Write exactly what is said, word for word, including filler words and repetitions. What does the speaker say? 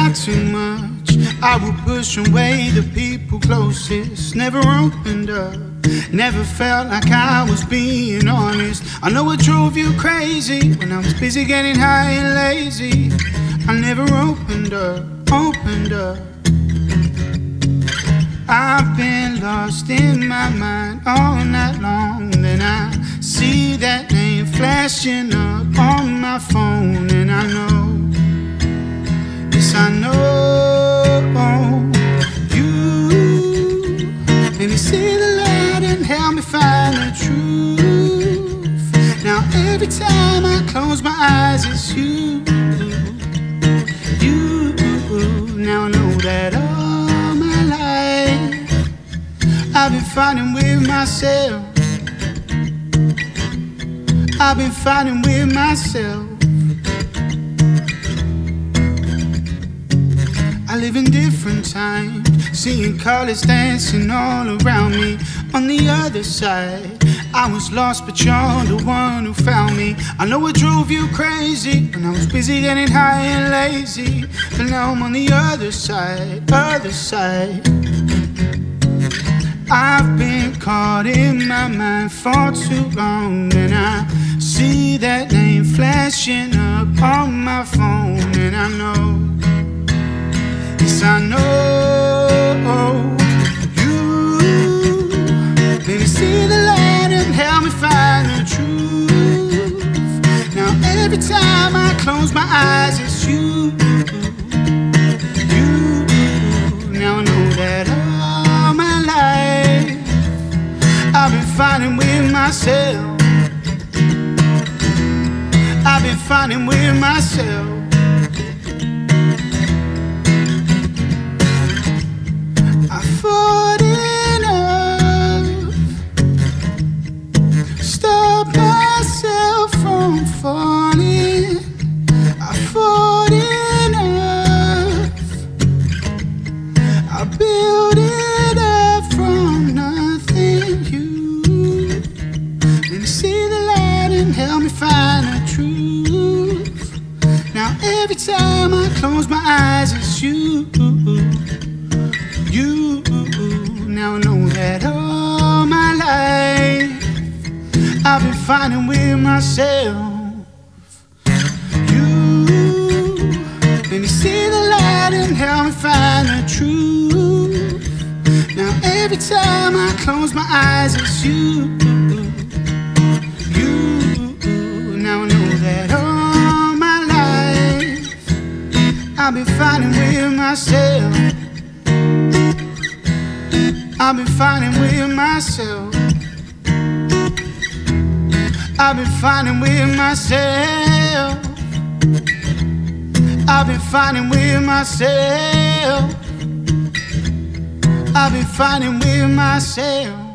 not too much. I would push away the people closest. Never opened up, never felt like I was being honest. I know it drove you crazy when I was busy getting high and lazy. I never opened up, opened up. I've been lost in my mind all night long. Then I see that name flashing up on my phone, and I know, yes I know, you made me see the light and help me find the truth. Now every time I close my eyes it's you, you. Now I know that all my life I've been fighting with myself. I've been fighting with myself. I live in different times, seeing colors dancing all around me. On the other side, I was lost, but you're the one who found me. I know it drove you crazy when I was busy getting high and lazy, but now I'm on the other side, other side. I've been caught in my mind for too long, and I see that name flashing up on my phone, and I know, yes I know, you made me see the light and help me find the truth. Now every time I close my eyes it's you, you. Now I know that all my life I've been fighting with myself. I've been fighting with myself. I fought enough, stop myself from falling. I fought enough, I built it up from nothing. You let me see the light and help me find the truth. Now every time I close my eyes it's you, you. Now I know that all my life I've been fighting with myself. You let me see the light and help me find the truth. Now every time I close my eyes it's you, you. Now I know that all my life I've been fighting with myself. I've been fighting with myself. I've been fighting with myself. I've been fighting with myself. I've been fighting with myself.